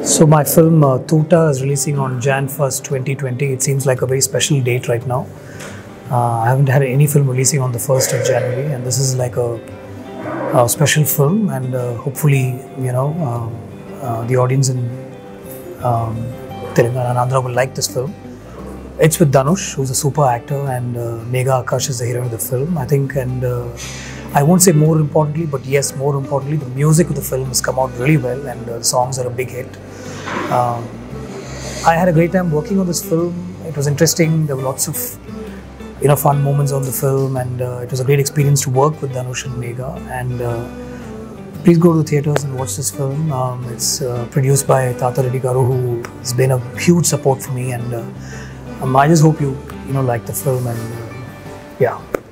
So my film Tuta is releasing on Jan 1st, 2020. It seems like a very special date right now. I haven't had any film releasing on the 1st of January, and this is like a special film, and hopefully, the audience in Telangana and Andhra will like this film. It's with Dhanush, who's a super actor, and Megha Akash is the heroine of the film, I think. And I won't say more importantly, but yes, more importantly, the music of the film has come out really well, and the songs are a big hit. I had a great time working on this film. It was interesting. There were lots of fun moments on the film, and it was a great experience to work with Dhanush and Megha. And please go to the theatres and watch this film. It's produced by Tata Reddy Garu, who has been a huge support for me, and I just hope you like the film, and yeah.